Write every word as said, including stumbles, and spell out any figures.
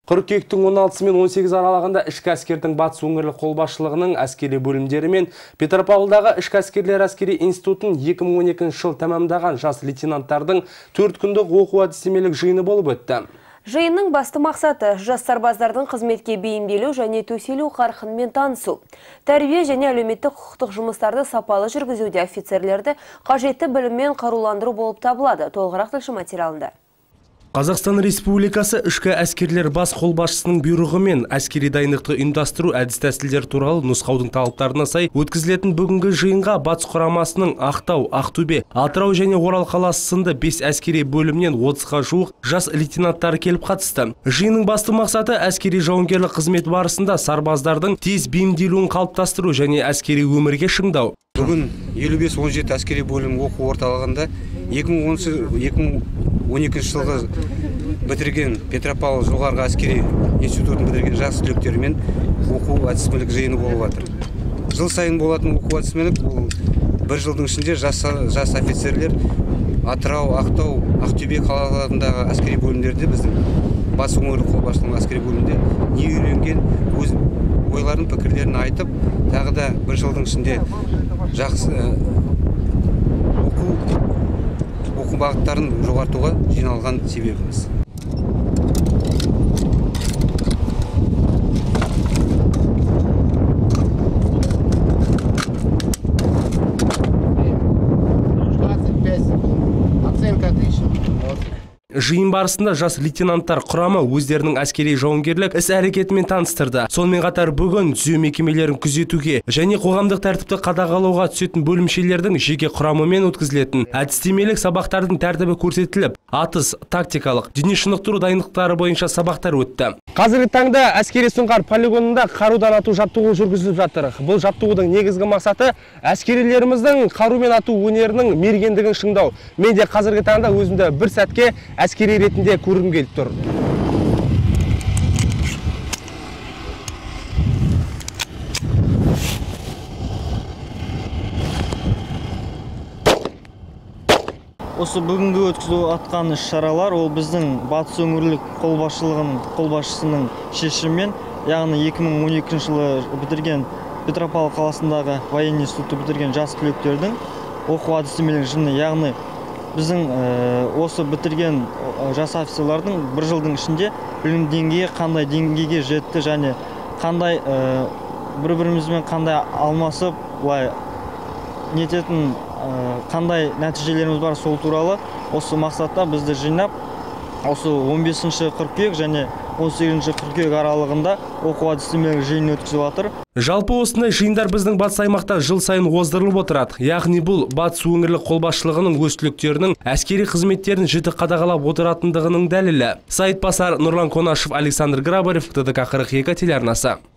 Қыркүйектің он алтысы мен он сегізі аралығында ішкі әскердің батыс өңірлік қолбасшылығының әскери бөлімдері мен Петропавлдағы ішкі әскерлер әскери институтын екі мың он екінші жыл тәмамдаған жас лейтенанттардың төрт күндік оқу әдістемелік жиыны болып өтті. Жиынның басты мақсаты жас сарбаздардың қызметке бейімделу және төселу қарқынымен танысу. Тәрбие және әлеуметтік құқықтық жұмыстарды сапалы жүргізуде офицерлерді қажетті біліммен қаруландыру болып табылады. Толығырақ тілші материалында. Қазақстан Республикасы ішкі әскерлер бас қолбасшысының бұйрығымен әскери дайындықты ұйымдастыру әдіс-тәсілдер туралы нұсқаудың талаптарына сай өткізілетін бүгінгі жиынға батыс құрамасының Ақтау, Ақтөбе, Атырау және Орал қаласы сынды бес әскери бөлімнен отызға жуық жас лейтенанттар келіп қатысты. Жиынның басты мақсаты әскери жауынгерлік қызмет барысында сарбаздардың тез бейімделуін қалыптастыру және әскери өмірге шыңдау. Бүгін елу бес он жеті әскери бөлім оқу орталығында екі мың он екінші жылғы бітірген Петропавл жоғарғы әскери институтын бітірген жас түлектермен оқу әдістемелік жиыны болып жатыр. Жыл сайын болатын оқу әдістемелік бұл бір жылдың ішінде жас, жас офицерлер Атырау, Ақтау, Ақтөбе қалаларындағы әскери бөлімдерде біздің батыс өңірлік қолбасшылығының әскери бөлімінде не үйренген, өз ойларын, пікірлерін айтып, тағы да бір жылдың ішінде жақсы оқу оқу бағыттарын жоғартуға жиналған себебіміз. Жиын барысында жас лейтенанттар құрамы өздерінің әскери жауынгерлік іс әрекетімен таныстырды. Сонымен қатар бүгін түзеу мекемелерін күзетуге және қоғамдық тәртіпті қадағалауға түсетін бөлімшелердің жеке құрамымен өткізілетін әдістемелік сабақтардың тәртібі көрсетіліп, атыс, тактикалық, дене шынықтыру дайындықтары бойынша сабақтар өтті. Қазіргі таңда әскери сұңқар полигонында қарудан ату жаттығу жүргізіліп жатыр. Бұл жаттығудың негізгі мақсаты әскерилеріміздің қарумен ату өнерінің мергендігін шыңдау. Мен де қазіргі таңда өзімді бір сәтке әскери ретінде көргім келіп тұр. Осы бүгінгі өткізу атқан іс-шаралар ол біздің батыс өңірлік қолбасшылығының қолбасшысының шешімімен, яғни екі мың он екінші жылы бітірген Петропавл қаласындағы военный институты бітірген жас түлектердің оқу әдістемелік жиыны, яғни біздің осы бітірген жас офицерлардың бір жылдың ішінде білім деңгейі қандай деңгейге жетті және қандай бір-бірімізбен қандай алмасып, былай нететін қандай нәтижелеріміз бар, сол туралы осы мақсатта бізді жинап, осы он бесінші қыркүйек және он сегізінші қыркүйек аралығында оқу әдістемелік жиын өткізіп жатыр. Жалпы осындай жиындар біздің батыс аймақта жыл сайын оздырылып отырады. Яғни бұл батыс өңірлік қолбасшылығының өз түлектерінің әскери қызметтерін жіті қадағалап отыратындығының дәлелі. Саид Басар, Нұрлан Конашев, Александр Грабарев, Т Д К қырық екі телеарнасы.